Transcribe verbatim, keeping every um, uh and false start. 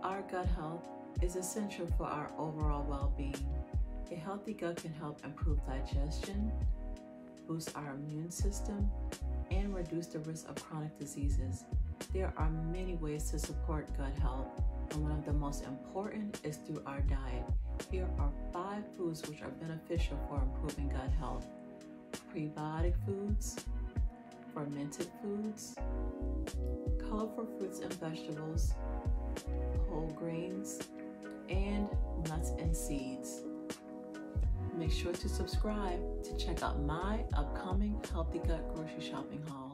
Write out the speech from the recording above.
Our gut health is essential for our overall well-being. A healthy gut can help improve digestion, boost our immune system, and reduce the risk of chronic diseases. There are many ways to support gut health, and one of the most important is through our diet. Here are five foods which are beneficial for improving gut health. Prebiotic foods, fermented foods, colorful fruits and vegetables, whole grains, and nuts and seeds. Make sure to subscribe to check out my upcoming Healthy Gut grocery shopping haul.